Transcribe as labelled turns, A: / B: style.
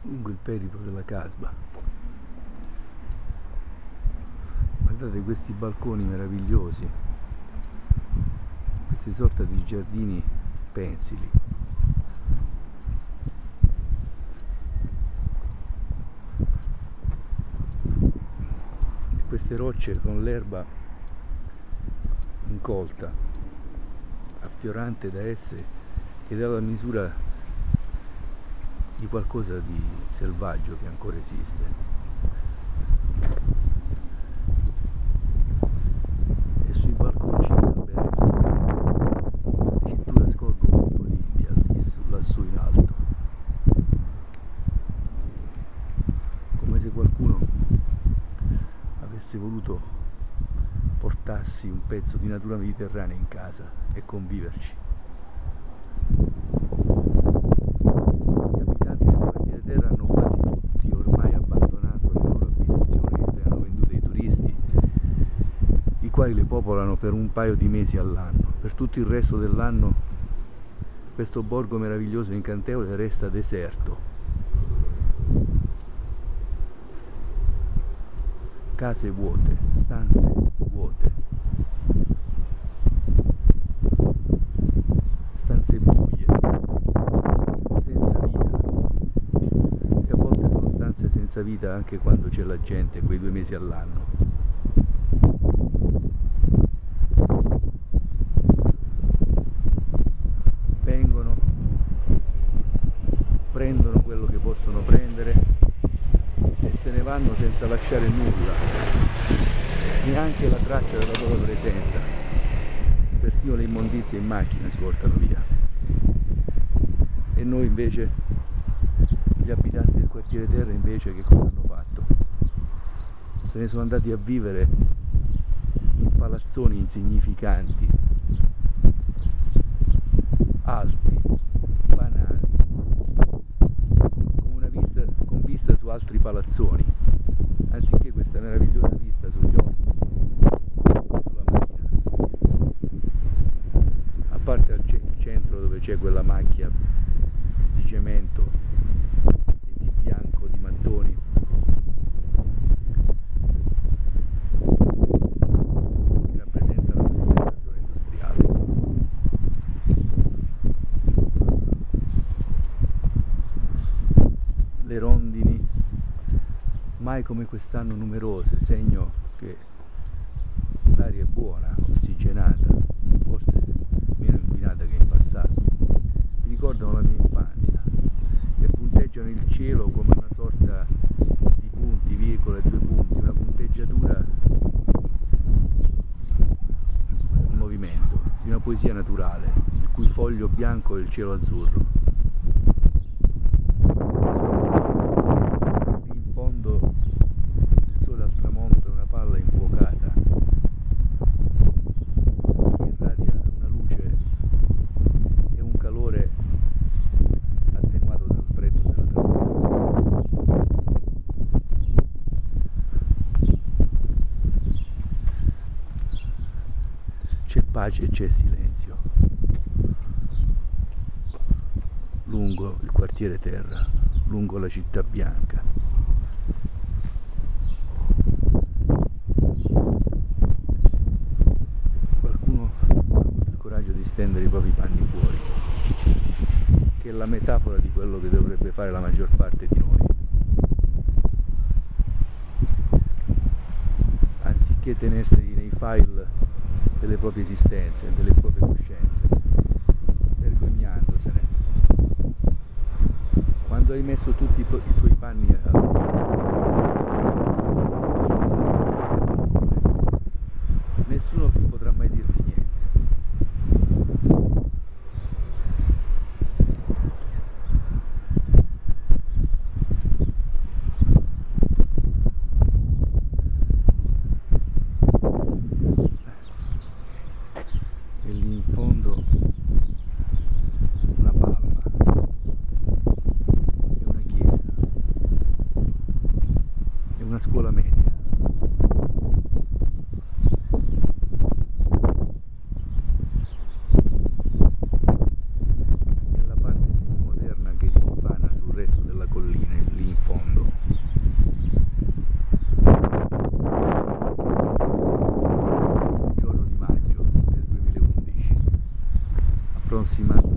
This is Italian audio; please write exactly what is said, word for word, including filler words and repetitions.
A: lungo il periplo della Casba. Guardate questi balconi meravigliosi, queste sorta di giardini pensili. E queste rocce con l'erba incolta, affiorante da esse, che dà la misura di qualcosa di selvaggio che ancora esiste. E sui balconcini alberghi addirittura scorgo un tipo di India lassù in alto, come se qualcuno avesse voluto portarsi un pezzo di natura mediterranea in casa e conviverci. Quali le popolano per un paio di mesi all'anno. Per tutto il resto dell'anno questo borgo meraviglioso e incantevole resta deserto. Case vuote, stanze vuote, stanze buie, senza vita. E a volte sono stanze senza vita anche quando c'è la gente, quei due mesi all'anno. Prendono quello che possono prendere e se ne vanno senza lasciare nulla, neanche la traccia della loro presenza. Persino le immondizie in macchina si portano via. E noi invece, gli abitanti del quartiere Terra, invece che cosa hanno fatto? Se ne sono andati a vivere in palazzoni insignificanti, alti, su altri palazzoni, anziché questa meravigliosa vista sugli occhi e sulla marina. A parte al centro dove c'è quella macchia di cemento e di bianco, di mattoni, che rappresenta la cosiddetta zona industriale. Le rondini mai come quest'anno numerose, segno che l'aria è buona, ossigenata, forse meno inquinata che in passato. Mi ricordano la mia infanzia e punteggiano il cielo come una sorta di punti, virgole, due punti, una punteggiatura in movimento, di una poesia naturale, il cui foglio bianco è il cielo azzurro. C'è pace e c'è silenzio lungo il quartiere Terra, lungo la città bianca. Qualcuno ha avuto il coraggio di stendere i propri panni fuori, che è la metafora di quello che dovrebbe fare la maggior parte di noi. Anziché tenerseli nei file delle proprie esistenze, delle proprie coscienze, vergognandosene. Quando hai messo tutti i, i tuoi panni a... nessuno più potrà mai dirti niente. E lì in fondo una palma e una chiesa e una scuola media. E la parte semimoderna che si dipana sul resto della collina è lì. fondo. Un giorno di maggio del duemilaundici, approssimato